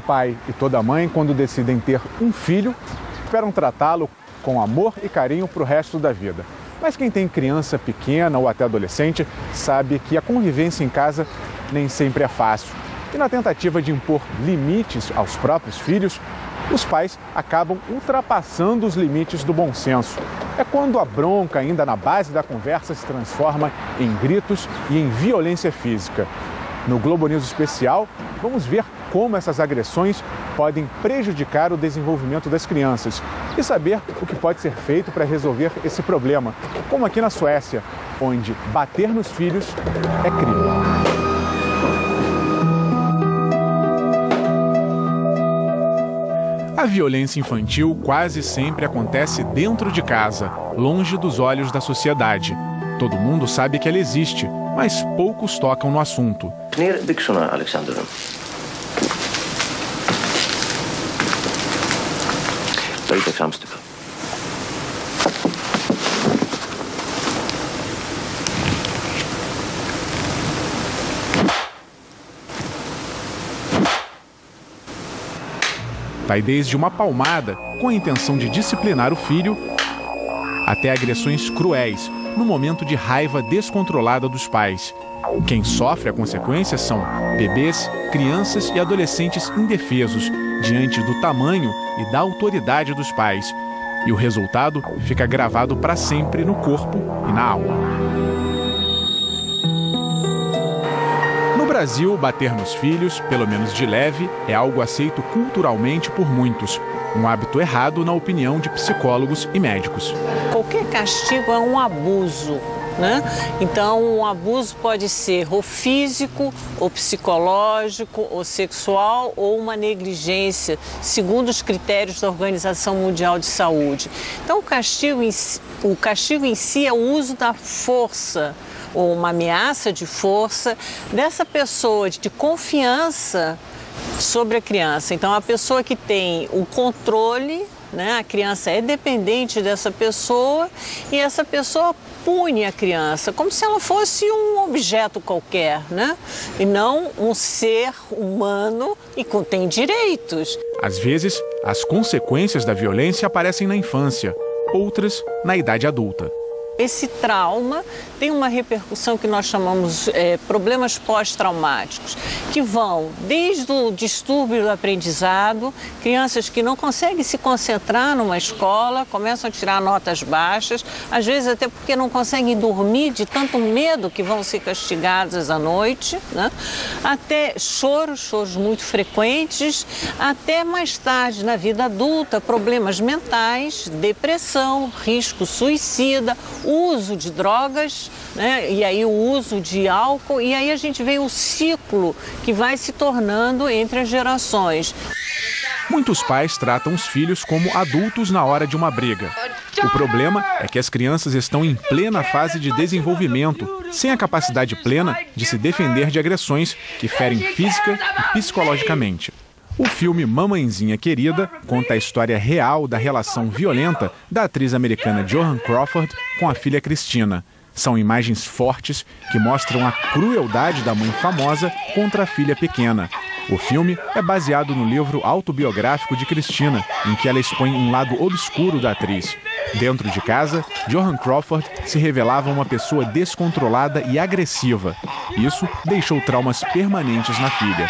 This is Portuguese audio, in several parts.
pai e toda mãe, quando decidem ter um filho, esperam tratá-lo com amor e carinho para o resto da vida. Mas quem tem criança pequena ou até adolescente sabe que a convivência em casa nem sempre é fácil. E na tentativa de impor limites aos próprios filhos, os pais acabam ultrapassando os limites do bom senso. É quando a bronca, ainda na base da conversa, se transforma em gritos e em violência física. No Globo News Especial, vamos ver como essas agressões podem prejudicar o desenvolvimento das crianças e saber o que pode ser feito para resolver esse problema, como aqui na Suécia, onde bater nos filhos é crime. A violência infantil quase sempre acontece dentro de casa, longe dos olhos da sociedade. Todo mundo sabe que ela existe, mas poucos tocam no assunto. Ner byxorna, Alexander. Ta lite framstupa. Vai desde uma palmada, com a intenção de disciplinar o filho, até agressões cruéis, no momento de raiva descontrolada dos pais. Quem sofre a consequência são bebês, crianças e adolescentes indefesos, diante do tamanho e da autoridade dos pais. E o resultado fica gravado para sempre no corpo e na alma. No Brasil, bater nos filhos, pelo menos de leve, é algo aceito culturalmente por muitos. Um hábito errado na opinião de psicólogos e médicos. Qualquer castigo é um abuso, né? Então, um abuso pode ser ou físico, ou psicológico, ou sexual, ou uma negligência, segundo os critérios da Organização Mundial de Saúde. Então, o castigo em si é o uso da força, ou uma ameaça de força dessa pessoa de confiança sobre a criança. Então, a pessoa que tem o controle, né, a criança é dependente dessa pessoa e essa pessoa pune a criança como se ela fosse um objeto qualquer, né? E não um ser humano e que tem direitos. Às vezes, as consequências da violência aparecem na infância, outras na idade adulta. Esse trauma tem uma repercussão que nós chamamos problemas pós-traumáticos, que vão desde o distúrbio do aprendizado, crianças que não conseguem se concentrar numa escola, começam a tirar notas baixas, às vezes até porque não conseguem dormir de tanto medo que vão ser castigadas à noite, né? Até choros muito frequentes, até mais tarde na vida adulta, problemas mentais, depressão, risco suicida, uso de drogas, né? E aí o uso de álcool, e aí a gente vê o ciclo que vai se tornando entre as gerações. Muitos pais tratam os filhos como adultos na hora de uma briga. O problema é que as crianças estão em plena fase de desenvolvimento, sem a capacidade plena de se defender de agressões que ferem física e psicologicamente. O filme Mamãezinha Querida conta a história real da relação violenta da atriz americana Joan Crawford com a filha Cristina. São imagens fortes que mostram a crueldade da mãe famosa contra a filha pequena. O filme é baseado no livro autobiográfico de Cristina, em que ela expõe um lado obscuro da atriz. Dentro de casa, Joan Crawford se revelava uma pessoa descontrolada e agressiva. Isso deixou traumas permanentes na filha.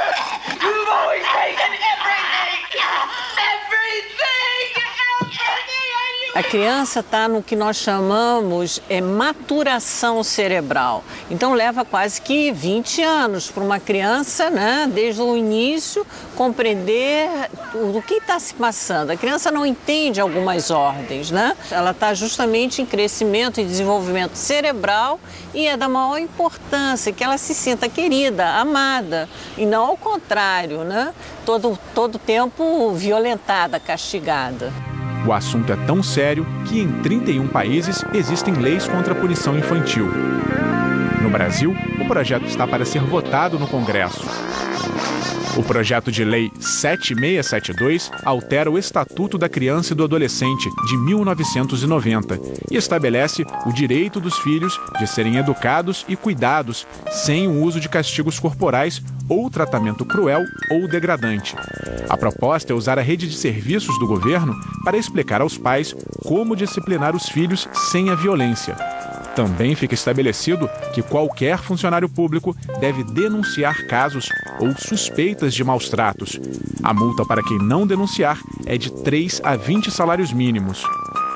A criança está no que nós chamamos maturação cerebral. Então leva quase que 20 anos para uma criança, né, desde o início, compreender o que está se passando. A criança não entende algumas ordens, né? Ela está justamente em crescimento e desenvolvimento cerebral e é da maior importância que ela se sinta querida, amada, e não ao contrário, né? Todo tempo violentada, castigada. O assunto é tão sério que em 31 países existem leis contra a punição infantil. No Brasil, o projeto está para ser votado no Congresso. O projeto de lei 7672 altera o Estatuto da Criança e do Adolescente de 1990 e estabelece o direito dos filhos de serem educados e cuidados sem o uso de castigos corporais ou tratamento cruel ou degradante. A proposta é usar a rede de serviços do governo para explicar aos pais como disciplinar os filhos sem a violência. Também fica estabelecido que qualquer funcionário público deve denunciar casos ou suspeitas de maus-tratos. A multa para quem não denunciar é de 3 a 20 salários mínimos.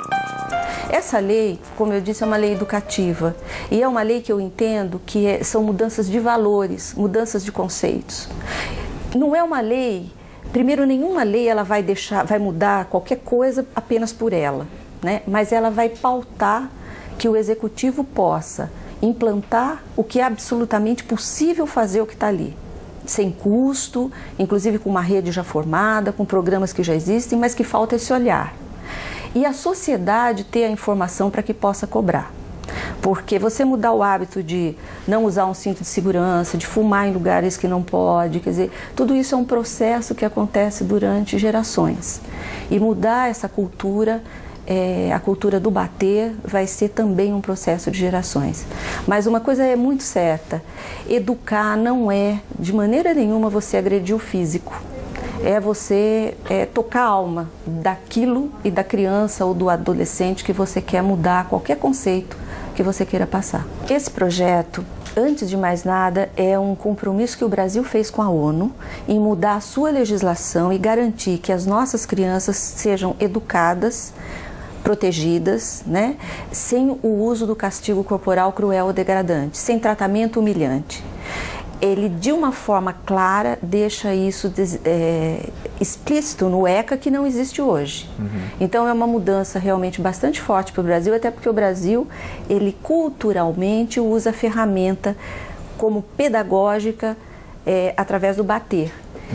Essa lei, como eu disse, é uma lei educativa e é uma lei que eu entendo que são mudanças de valores, mudanças de conceitos. Não é uma lei, primeiro, nenhuma lei ela vai mudar qualquer coisa apenas por ela, né? Mas ela vai pautar que o executivo possa implantar o que é absolutamente possível fazer o que está ali, sem custo, inclusive com uma rede já formada, com programas que já existem, mas que falta esse olhar. E a sociedade ter a informação para que possa cobrar. Porque você mudar o hábito de não usar um cinto de segurança, de fumar em lugares que não pode, quer dizer, tudo isso é um processo que acontece durante gerações. E mudar essa cultura, a cultura do bater, vai ser também um processo de gerações. Mas uma coisa é muito certa, educar não é, de maneira nenhuma, você agredir o físico. É você tocar a alma daquilo e da criança ou do adolescente que você quer mudar, qualquer conceito que você queira passar. Esse projeto, antes de mais nada, é um compromisso que o Brasil fez com a ONU em mudar a sua legislação e garantir que as nossas crianças sejam educadas, protegidas, né, sem o uso do castigo corporal cruel ou degradante, sem tratamento humilhante. Ele, de uma forma clara, deixa isso explícito no ECA, que não existe hoje. Então, é uma mudança realmente bastante forte para o Brasil, até porque o Brasil, ele culturalmente usa a ferramenta como pedagógica através do bater.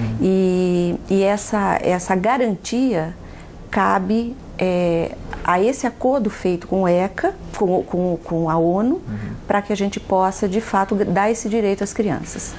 E essa garantia cabe a esse acordo feito com o ECA, com a ONU, para que a gente possa, de fato, dar esse direito às crianças.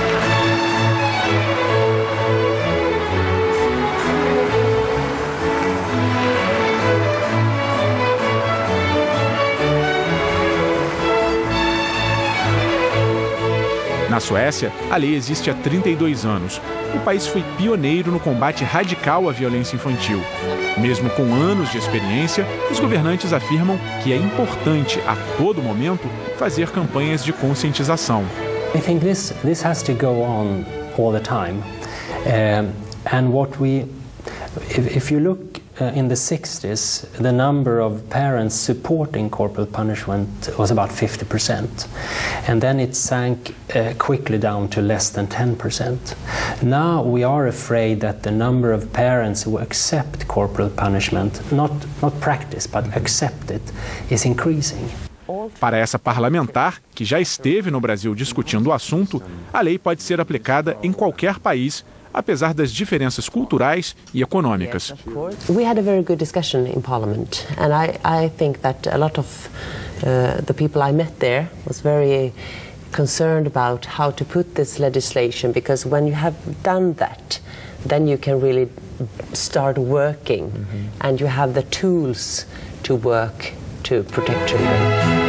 Na Suécia, a lei existe há 32 anos. O país foi pioneiro no combate radical à violência infantil. Mesmo com anos de experiência, os governantes afirmam que é importante, a todo momento, fazer campanhas de conscientização. I think this has to go on all the time. And what if you look in the 60s, the number of parents supporting corporal punishment was about 50%. And then it sank quickly down to less than 10%. Now we are afraid that the number of parents who accept corporal punishment, not practice, but accept it, is increasing. Para essa parlamentar, que já esteve no Brasil discutindo o assunto, a lei pode ser aplicada em qualquer país, apesar das diferenças culturais e econômicas. We had a very good discussion in Parliament, and I think that a lot of the people I met there was very concerned about how to put this legislation, because when you have done that, then you can really start working, and you have the tools to work to protect children.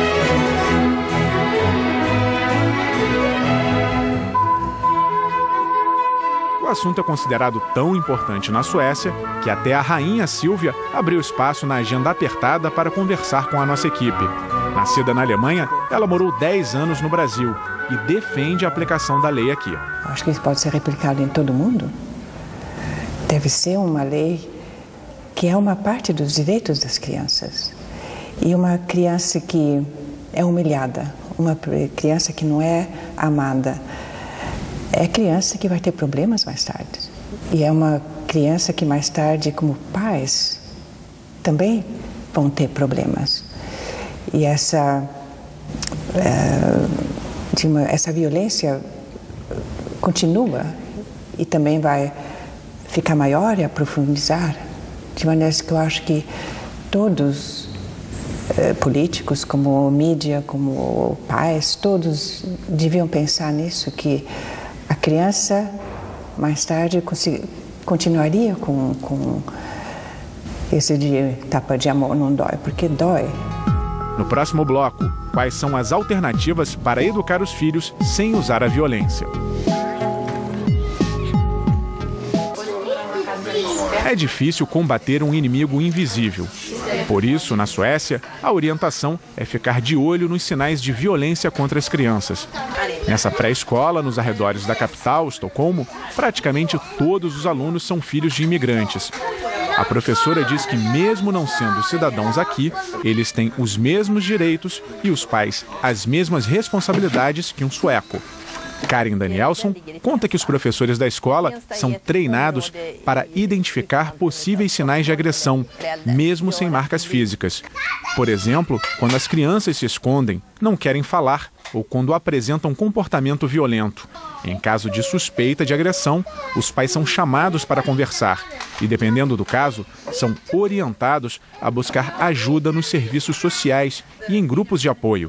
O assunto é considerado tão importante na Suécia que até a rainha Sílvia abriu espaço na agenda apertada para conversar com a nossa equipe. Nascida na Alemanha, ela morou 10 anos no Brasil e defende a aplicação da lei aqui. Acho que isso pode ser replicado em todo mundo. Deve ser uma lei que é uma parte dos direitos das crianças. E uma criança que é humilhada, uma criança que não é amada, é criança que vai ter problemas mais tarde. E é uma criança que mais tarde, como pais, também vão ter problemas. E essa violência continua e também vai ficar maior e aprofundizar. De maneira que eu acho que todos, políticos, como mídia, como pais, todos deviam pensar nisso, que a criança mais tarde continuaria com esse de tapa de amor não dói, porque dói. No próximo bloco, quais são as alternativas para educar os filhos sem usar a violência? É difícil combater um inimigo invisível. Por isso, na Suécia, a orientação é ficar de olho nos sinais de violência contra as crianças. Nessa pré-escola, nos arredores da capital, Estocolmo, praticamente todos os alunos são filhos de imigrantes. A professora diz que, mesmo não sendo cidadãos aqui, eles têm os mesmos direitos e os pais as mesmas responsabilidades que um sueco. Karen Danielson conta que os professores da escola são treinados para identificar possíveis sinais de agressão, mesmo sem marcas físicas. Por exemplo, quando as crianças se escondem, não querem falar ou quando apresentam comportamento violento. Em caso de suspeita de agressão, os pais são chamados para conversar e, dependendo do caso, são orientados a buscar ajuda nos serviços sociais e em grupos de apoio.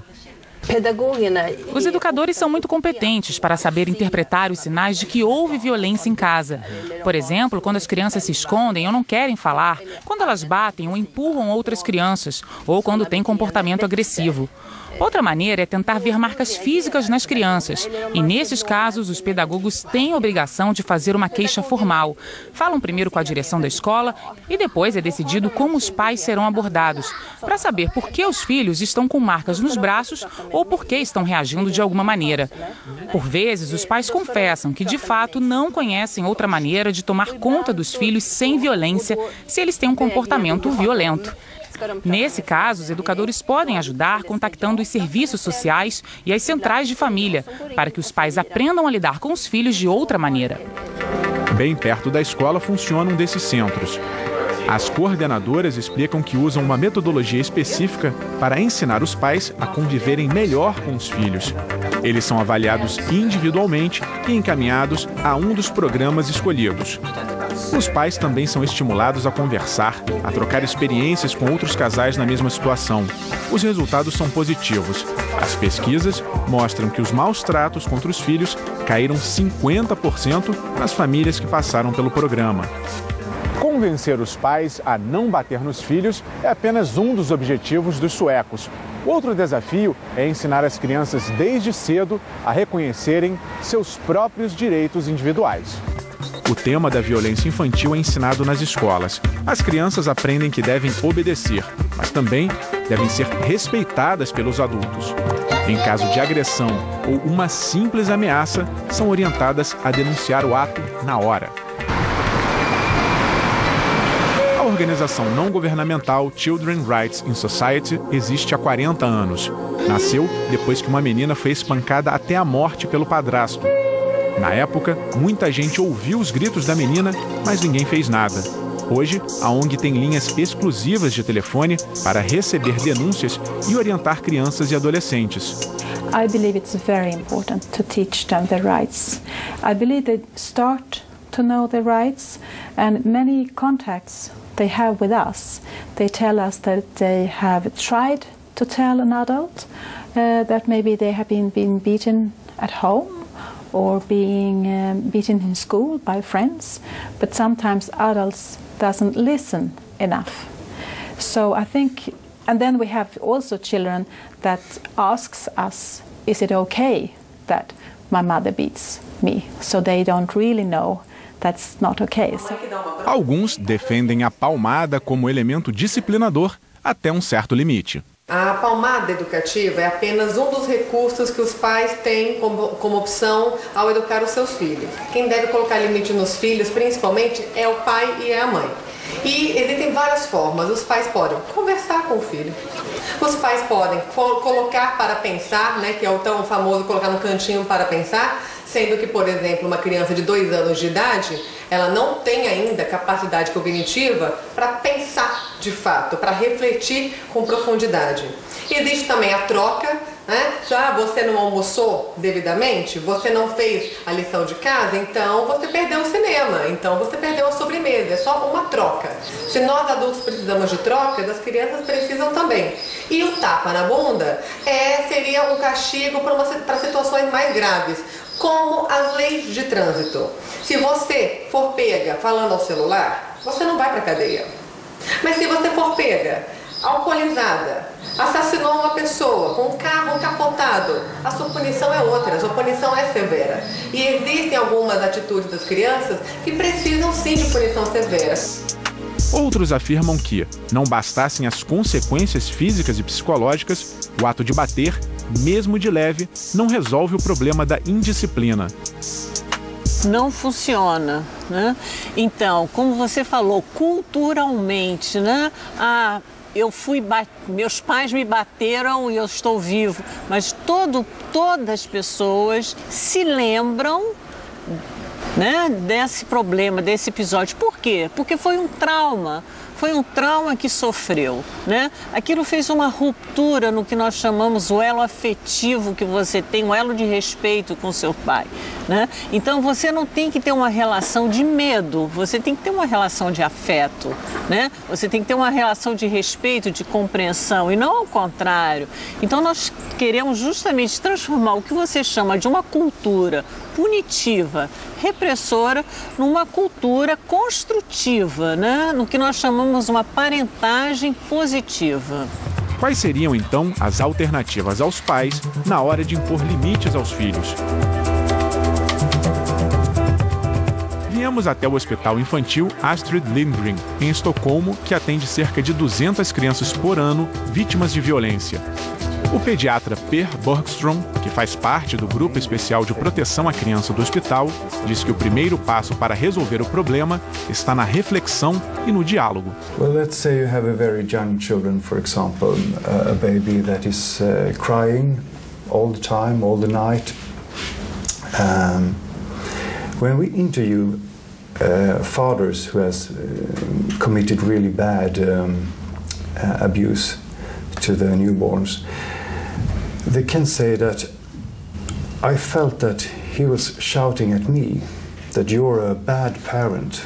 Os educadores são muito competentes para saber interpretar os sinais de que houve violência em casa. Por exemplo, quando as crianças se escondem ou não querem falar, quando elas batem ou empurram outras crianças, ou quando têm comportamento agressivo. Outra maneira é tentar ver marcas físicas nas crianças. E nesses casos, os pedagogos têm a obrigação de fazer uma queixa formal. Falam primeiro com a direção da escola e depois é decidido como os pais serão abordados, para saber por que os filhos estão com marcas nos braços ou por que estão reagindo de alguma maneira. Por vezes, os pais confessam que, de fato, não conhecem outra maneira de tomar conta dos filhos sem violência se eles têm um comportamento violento. Nesse caso, os educadores podem ajudar contactando os serviços sociais e as centrais de família, para que os pais aprendam a lidar com os filhos de outra maneira. Bem perto da escola funciona um desses centros. As coordenadoras explicam que usam uma metodologia específica para ensinar os pais a conviverem melhor com os filhos. Eles são avaliados individualmente e encaminhados a um dos programas escolhidos. Os pais também são estimulados a conversar, a trocar experiências com outros casais na mesma situação. Os resultados são positivos. As pesquisas mostram que os maus tratos contra os filhos caíram 50% nas famílias que passaram pelo programa. Convencer os pais a não bater nos filhos é apenas um dos objetivos dos suecos. Outro desafio é ensinar as crianças desde cedo a reconhecerem seus próprios direitos individuais. O tema da violência infantil é ensinado nas escolas. As crianças aprendem que devem obedecer, mas também devem ser respeitadas pelos adultos. Em caso de agressão ou uma simples ameaça, são orientadas a denunciar o ato na hora. A organização não governamental Children Rights in Society existe há 40 anos. Nasceu depois que uma menina foi espancada até a morte pelo padrasto. Na época, muita gente ouviu os gritos da menina, mas ninguém fez nada. Hoje, a ONG tem linhas exclusivas de telefone para receber denúncias e orientar crianças e adolescentes. I believe it's very important to teach them the rights. I believe they start to know the rights, and many contacts they have with us, they tell us that they have tried to tell an adult that maybe they have been beaten at home or being beaten in school by friends, but sometimes adults doesn't listen enough. So I think, and then we have also children that asks us, is it okay that my mother beats me? So they don't really know that's not okay. So... Alguns defendem a palmada como elemento disciplinador até um certo limite. A palmada educativa é apenas um dos recursos que os pais têm como opção ao educar os seus filhos. Quem deve colocar limite nos filhos, principalmente, é o pai e a mãe. E existem várias formas. Os pais podem conversar com o filho. Os pais podem colocar para pensar, né, que é o tão famoso colocar no cantinho para pensar, sendo que, por exemplo, uma criança de 2 anos de idade, ela não tem ainda capacidade cognitiva para pensar de fato, para refletir com profundidade. Existe também a troca, né? Já você não almoçou devidamente, você não fez a lição de casa, então você perdeu o cinema, então você perdeu a sobremesa, é só uma troca. Se nós adultos precisamos de trocas, as crianças precisam também. E o tapa na bunda seria um castigo para situações mais graves. Como as leis de trânsito. Se você for pega falando ao celular, você não vai para a cadeia. Mas se você for pega, alcoolizada, assassinou uma pessoa com um carro capotado, a sua punição é outra, a sua punição é severa. E existem algumas atitudes das crianças que precisam sim de punição severa. Outros afirmam que, não bastassem as consequências físicas e psicológicas, o ato de bater, mesmo de leve, não resolve o problema da indisciplina. Não funciona, né? Então, como você falou, culturalmente, né? Meus pais me bateram e eu estou vivo, mas todas as pessoas se lembram, né, desse problema, desse episódio. Por quê? Porque foi um trauma que sofreu, né? Aquilo fez uma ruptura no que nós chamamos o elo afetivo que você tem, o elo de respeito com seu pai, né? Então você não tem que ter uma relação de medo, você tem que ter uma relação de afeto, né? Você tem que ter uma relação de respeito, de compreensão e não ao contrário. Então nós queremos justamente transformar o que você chama de uma cultura punitiva, repressora, numa cultura construtiva, né? No que nós chamamos uma parentagem positiva. Quais seriam, então, as alternativas aos pais na hora de impor limites aos filhos? Viemos até o Hospital Infantil Astrid Lindgren, em Estocolmo, que atende cerca de 200 crianças por ano vítimas de violência. O pediatra Per Borgström, que faz parte do Grupo Especial de Proteção à Criança do hospital, diz que o primeiro passo para resolver o problema está na reflexão e no diálogo. Well, let's say you have a very young children, for example, a baby that is crying all the time, all the night. When we interview fathers who has committed really bad abuse to their newborns, they can say that I felt that he was shouting at me that you're a bad parent.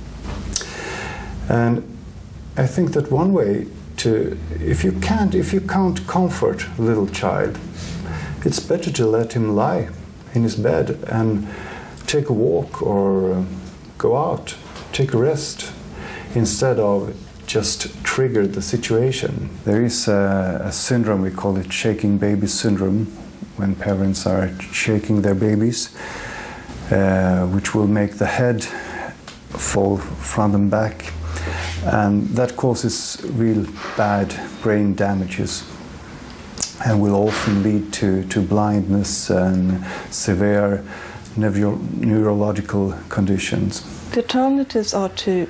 And I think that one way to, if you can't comfort a little child, it's better to let him lie in his bed and take a walk or go out, take a rest, instead of just trigger the situation. There is a syndrome, we call it shaking baby syndrome, when parents are shaking their babies, which will make the head fall front and back, and that causes real bad brain damages and will often lead to blindness and severe neurological conditions. The alternatives are to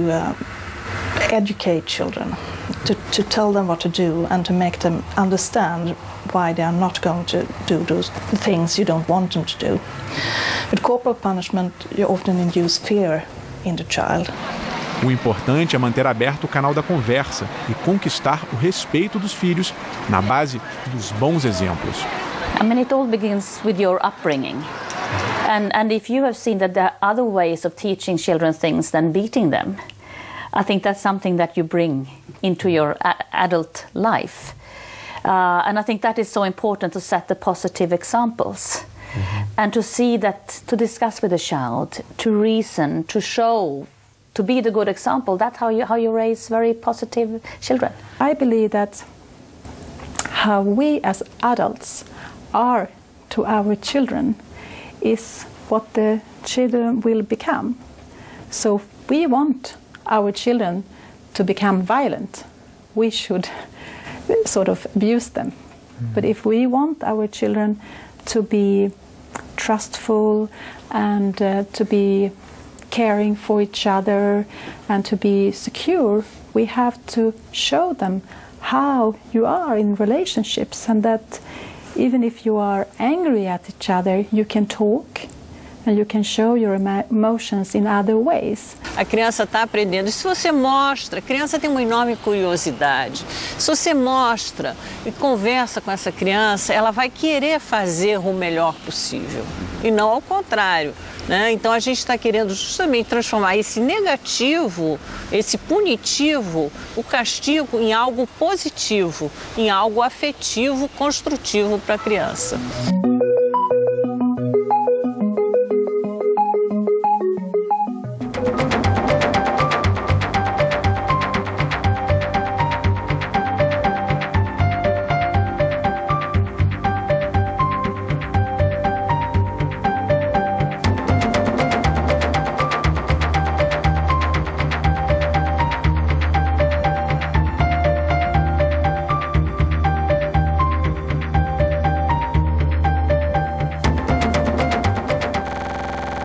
educate children, to tell them what to do and to make them understand why they are not going to do those things you don't want them to do. With corporal punishment, you often induce fear in the child. O importante é manter aberto o canal da conversa e conquistar o respeito dos filhos na base dos bons exemplos. I mean, it all begins with your upbringing. And if you have seen that there are other ways of teaching children things than beating them, I think that's something that you bring into your adult life. And I think that is so important, to set the positive examples. And to see that, to discuss with a child, to reason, to show, to be the good example. That's how you raise very positive children. I believe that how we as adults are to our children is what the children will become. So if we want our children to become violent, we should sort of abuse them. But if we want our children to be trustful and to be caring for each other and to be secure, we have to show them how you are in relationships, and that even if you are angry at each other, you can talk and you can show your emotions in other ways. A criança está aprendendo. E se você mostra, a criança tem uma enorme curiosidade. Se você mostra e conversa com essa criança, ela vai querer fazer o melhor possível. E não ao contrário, né? Então a gente está querendo justamente transformar esse negativo, esse punitivo, o castigo, em algo positivo, em algo afetivo, construtivo para a criança.